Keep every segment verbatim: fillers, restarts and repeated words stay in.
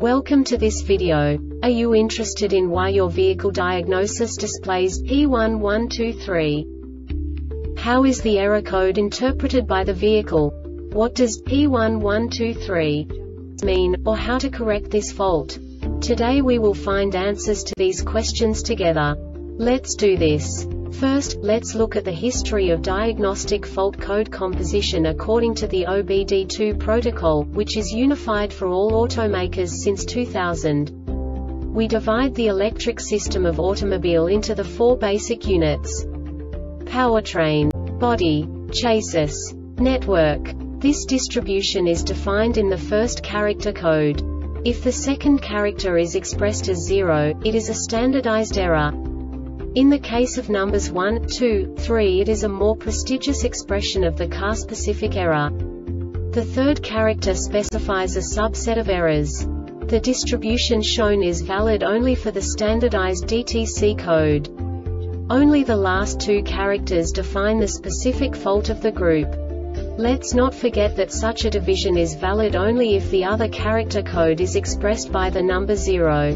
Welcome to this video. Are you interested in why your vehicle diagnosis displays P one one two three? How is the error code interpreted by the vehicle? What does P one one two three mean, or how to correct this fault? Today we will find answers to these questions together. Let's do this. First, let's look at the history of diagnostic fault code composition according to the O B D two protocol, which is unified for all automakers since two thousand. We divide the electric system of automobile into the four basic units: powertrain, body, chassis, network. This distribution is defined in the first character code. If the second character is expressed as zero, it is a standardized error. In the case of numbers one, two, three, it is a more prestigious expression of the car-specific error. The third character specifies a subset of errors. The distribution shown is valid only for the standardized D T C code. Only the last two characters define the specific fault of the group. Let's not forget that such a division is valid only if the other character code is expressed by the number zero.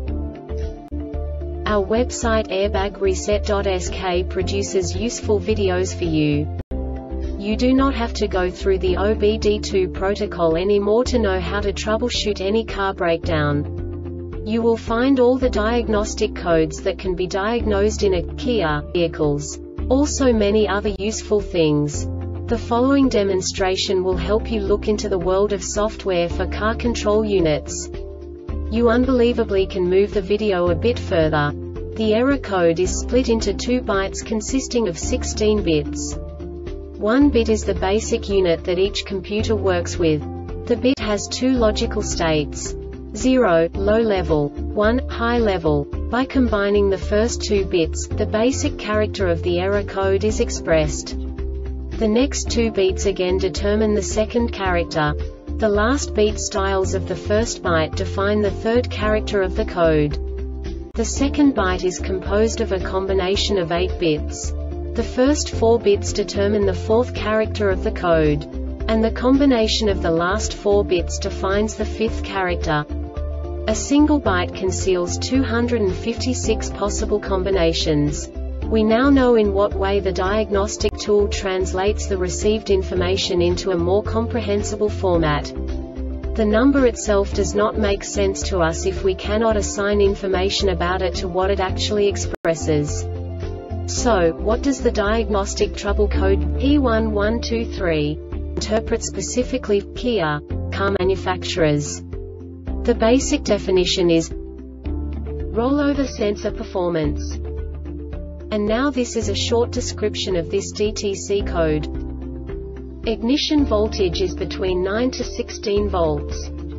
Our website airbag reset dot S K produces useful videos for you. You do not have to go through the O B D two protocol anymore to know how to troubleshoot any car breakdown. You will find all the diagnostic codes that can be diagnosed in a Kia vehicles. Also many other useful things. The following demonstration will help you look into the world of software for car control units. You unbelievably can move the video a bit further. The error code is split into two bytes consisting of sixteen bits. One bit is the basic unit that each computer works with. The bit has two logical states: zero, low level, one, high level. By combining the first two bits, the basic character of the error code is expressed. The next two bits again determine the second character. The last beat styles of the first byte define the third character of the code. The second byte is composed of a combination of eight bits. The first four bits determine the fourth character of the code. And the combination of the last four bits defines the fifth character. A single byte conceals two hundred fifty-six possible combinations. We now know in what way the diagnostic tool translates the received information into a more comprehensible format. The number itself does not make sense to us if we cannot assign information about it to what it actually expresses. So, what does the diagnostic trouble code P one one two three interpret specifically for Kia car manufacturers? The basic definition is rollover sensor performance. And now this is a short description of this D T C code. Ignition voltage is between nine to sixteen volts.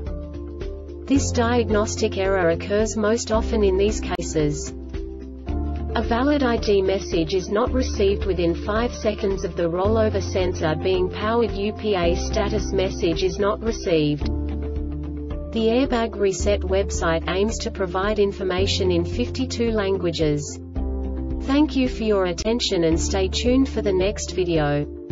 This diagnostic error occurs most often in these cases: a valid I D message is not received within five seconds of the rollover sensor being powered. U P A status message is not received. The Airbag Reset website aims to provide information in fifty-two languages. Thank you for your attention and stay tuned for the next video.